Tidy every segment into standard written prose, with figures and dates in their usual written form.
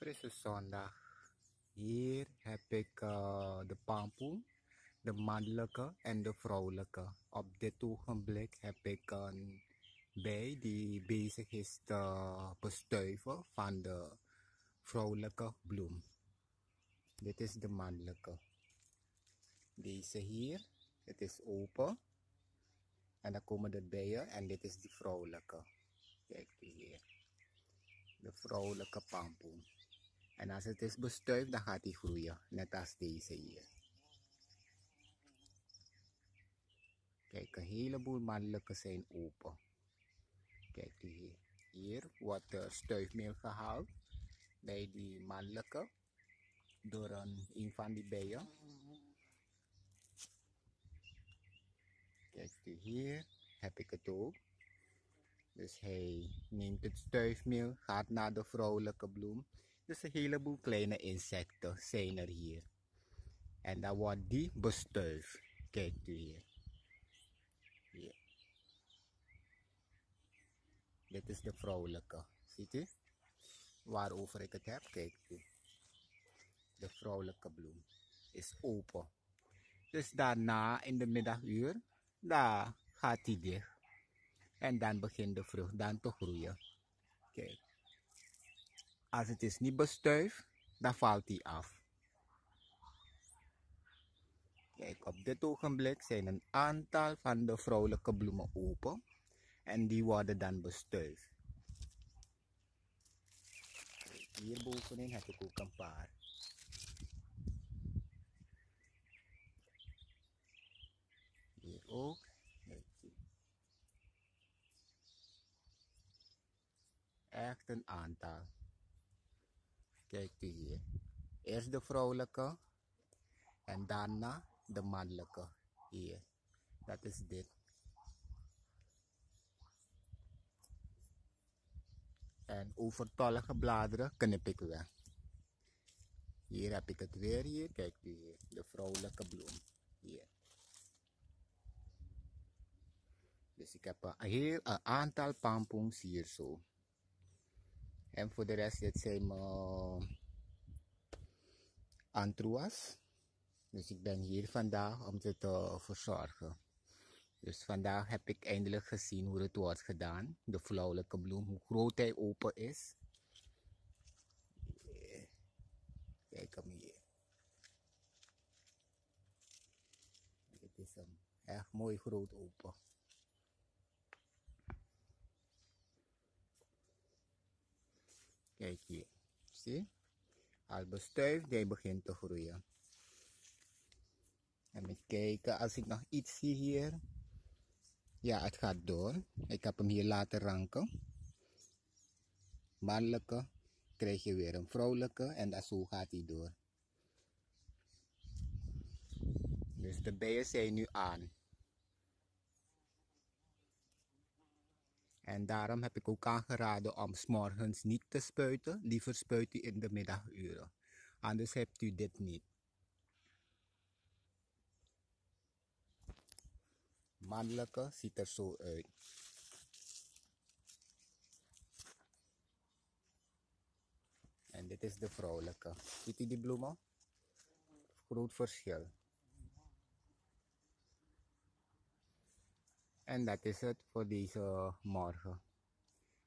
frisse zondag. Hier heb ik de pompoen, de mannelijke en de vrouwelijke. Op dit ogenblik heb ik een bij die bezig is te bestuiven van de vrouwelijke bloem. Dit is de mannelijke. Deze hier, het is open. En dan komen de bijen en dit is de vrouwelijke. Kijk hier. De vrouwelijke pompoen. En als het is bestuift, dan gaat hij groeien. Net als deze hier. Kijk, een heleboel mannelijke zijn open. Kijk hier. Hier wordt stuifmeel gehaald bij die mannelijke door een van die bijen. Kijk hier heb ik het ook. Dus hij neemt het stuifmeel, gaat naar de vrouwelijke bloem. Dus een heleboel kleine insecten zijn er hier. En dan wordt die bestuift. Kijk hier. Hier. Dit is de vrouwelijke. Ziet u? Waarover ik het heb, kijkt u. De vrouwelijke bloem is open. Dus daarna in de middaguur, daar gaat hij dicht. En dan begint de vrucht dan te groeien. Kijk. Als het is niet bestuift, dan valt hij af. Kijk, op dit ogenblik zijn een aantal van de vrouwelijke bloemen open. En die worden dan bestuift. Hier bovenin heb ik ook een paar. Hier ook. Echt een aantal. Kijk hier. Eerst de vrouwelijke. En daarna de mannelijke. Hier. Dat is dit. En overtollige bladeren knip ik weg. Hier heb ik het weer hier. Kijk hier. De vrouwelijke bloem. Hier. Dus ik heb een aantal pompoens hier zo. En voor de rest, dit zijn mijn antroas. Dus ik ben hier vandaag om ze te verzorgen. Dus vandaag heb ik eindelijk gezien hoe het wordt gedaan. De vrouwelijke bloem, hoe groot hij open is. Kijk hem hier. Het is hem echt mooi groot open. Kijk hier. Zie? Al bestuift, hij begint te groeien. En even kijken, als ik nog iets zie hier. Ja, het gaat door. Ik heb hem hier laten ranken. Mannelijke, krijg je weer een vrouwelijke en dat zo gaat hij door. Dus de bijen zijn nu aan. En daarom heb ik ook aangeraden om 's morgens niet te spuiten. Liever spuit u in de middaguren. Anders hebt u dit niet. Mannelijke ziet er zo uit. En dit is de vrouwelijke. Ziet u die bloemen? Groot verschil. En dat is het voor deze morgen.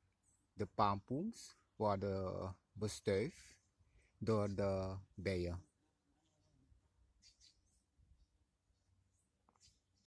De pompoens worden bestuift door de bijen.